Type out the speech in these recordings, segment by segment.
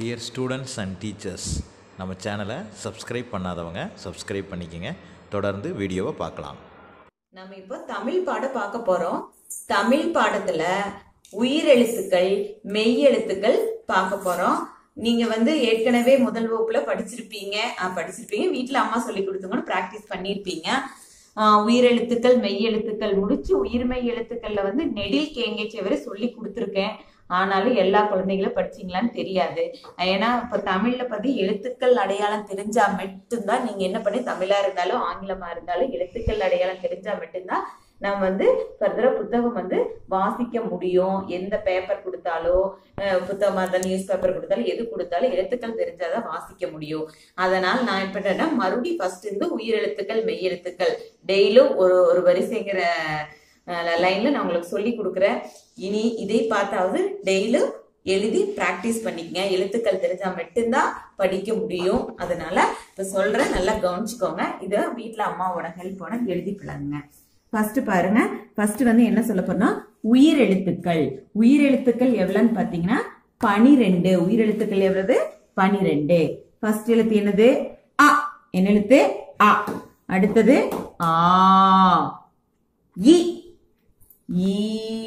Dear students and teachers, நம்ம சேனலை subscribe பண்ணாதவங்க சப்ஸ்கிரைப் பண்ணிக்கங்க. தொடர்ந்து வீடியோவை பார்க்கலாம். நம்ம இப்போ தமிழ் பாடம் பார்க்க போறோம். தமிழ் பாடத்துல உயிரெழுத்துக்கள், மெய் எழுத்துக்கள் பார்க்க போறோம். நீங்க ஏற்கனவே முதல் வகுப்புல படிச்சிருப்பீங்க. வீட்டுல அம்மா சொல்லி கொடுத்தவங்க பிராக்டிஸ் பண்ணிருப்பீங்க. உயிரெழுத்துக்கள், மெய் எழுத்துக்கள் முடிச்சு உயிர்மெய் எழுத்துக்கள்ல நெடில் கேங்கேச்சை வரை சொல்லி கொடுத்துருக்கேன். ஆனாலும் எல்லா குழந்தைகளும் படிச்சீங்களான்னு தெரியாது. ஏன்னா இப்ப தமிழ்ல எழுத்துக்கள் அடையாளம் தெரிஞ்சா மட்டும்தான் நீங்க என்ன பண்ணி தமிழா இருந்தாலும் ஆங்கிலமா இருந்தாலும் எழுத்துக்கள் அடையாளம் தெரிஞ்சா மட்டும்தான் நம்ம ஃபர்தரா புத்தகம் வாசிக்க முடியும். எந்த பேப்பர் கொடுத்தாலோ புத்தகமா இருந்தாலும் நியூஸ் பேப்பர் கொடுத்தாலும் எது கொடுத்தாலும் எழுத்துக்கள் தெரிஞ்சாதான் வாசிக்க முடியும். அதனால நான் இப்ப என்னன்னா மறுபடியும் ஃபர்ஸ்ட் இருந்து உயிரெழுத்துக்கள், மெய் எழுத்துக்கள் டெய்லியும் ஒரு வரிசைங்கிற லைன்ல நான் உங்களுக்கு சொல்லி கொடுக்குறேன். இனி இதை பார்த்தாவது டெய்லியும் எழுதி பிராக்டிஸ் பண்ணிக்கங்க. எழுத்துக்கள் தெரிஞ்சா மட்டும்தான் படிக்க முடியும். அதனால இப்ப சொல்றேன், நல்லா கவனிச்சுக்கோங்க. இத வீட்டுல அம்மாவோட ஹெல்ப்போட எழுதி பழகுங்க. ஃபர்ஸ்ட் பாருங்க, ஃபர்ஸ்ட் என்ன சொல்ல போறோம்னா உயிரெழுத்துக்கள். உயிரெழுத்துக்கள் எவ்வளவுன்னு பாத்தீங்கன்னா 12. உயிரெழுத்துக்கள் எவ்வளவு? 12. ஃபர்ஸ்ட் எழுத்து என்னது? அ. என்ன எழுத்து? அ. அடுத்தது ஆ, இ, ஈ,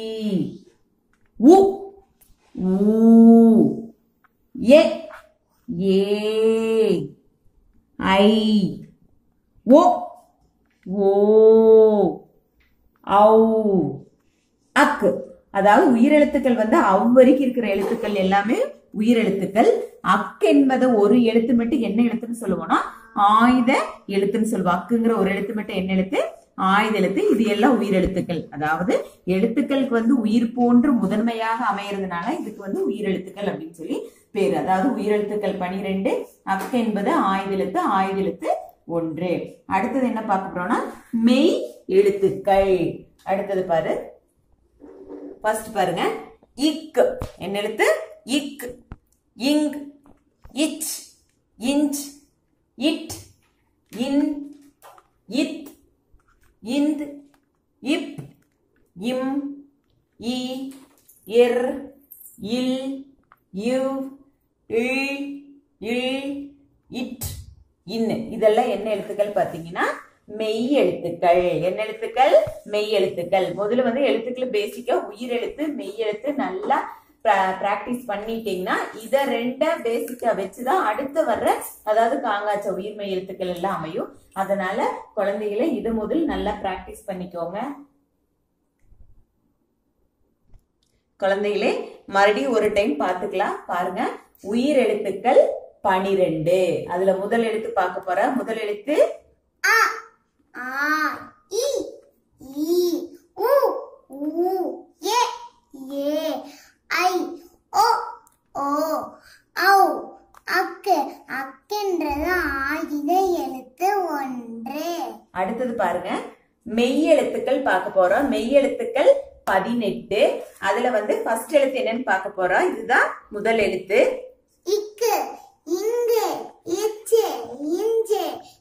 உ, ஊ, எ, ஏ, ஐ, ஓ, ஓ, ஔ, அக்கு. அதாவது உயிரெழுத்துக்கள் அவ்வரைக்கும் இருக்கிற எழுத்துக்கள் எல்லாமே உயிரெழுத்துக்கள். அக்கு என்பது ஒரு எழுத்து மட்டும் என்ன எழுத்துன்னு சொல்லுவோம்னா ஆயுத எழுத்துன்னு சொல்லுவோம். அக்குங்கிற ஒரு எழுத்து மட்டும் என்ன எழுத்து? ஆயுத எழுத்து. இது எல்லாம் உயிரெழுத்துக்கள். அதாவது எழுத்துக்களுக்கு உயிர் போன்று முதன்மையாக அமையறதுனால இதுக்கு உயிரெழுத்துக்கள் அப்படின்னு சொல்லி பேரு. அதாவது உயிரெழுத்துக்கள் 12, அக்கு என்பது ஆயுத எழுத்து, ஆயுத எழுத்து 1. அடுத்தது என்ன பார்க்க போறோம்னா மெய் எழுத்துக்கள். அடுத்தது பாரு, ஃபர்ஸ்ட் பாருங்க, இக். என்ன எழுத்து? இக், இங், இச், இஞ்ச், இட், இன், இத், இந்த், இப், இம், இ, இர், இல், இவ், இல், இல், இட், இன். இதெல்லாம் என்ன எழுத்துக்கள் பாத்தீங்கன்னா மெய் எழுத்துக்கள். என்ன எழுத்துக்கள்? மெய் எழுத்துக்கள். முதல்ல எழுத்துக்கள் பேசிக்கா உயிர் எழுத்து, மெய் எழுத்து நல்லா பிராக்டிஸ் பண்ணிட்டீங்கன்னா இத ரெண்ட பேசிக்கா வச்சுதான் அடுத்து வர்ற அதாவது காங்காச்ச உயிர்மெய் எழுத்துக்கள் எல்லாம் அமையும். அதனால குழந்தைகளை இது முதல் நல்லா பிராக்டிஸ் பண்ணிக்கோங்க. குழந்தைகளே மறுபடியும் ஒரு டைம் பாத்துக்கலாம். பாருங்க, உயிர் எழுத்துக்கள் 12. அதுல முதல் எழுத்து பார்க்க போற. முதல் எழுத்து அ, ஆ, இ, ஈ, உ, ஊ, எ, ஏ, ஐ, ஓ, ஓ, ஔ, அக்கு. அக்குன்றது ஆயுத எழுத்து 1. அடுத்தது பாருங்க, மெய் எழுத்துக்கள் பார்க்க போறோம். மெய் எழுத்துக்கள் 18. அதுல ஃபர்ஸ்ட் எழுத்து என்னன்னு பார்க்க போறோம். இதுதான் முதல் எழுத்து. இக்கு, இங்கு, இச்சு, இஞ்சு,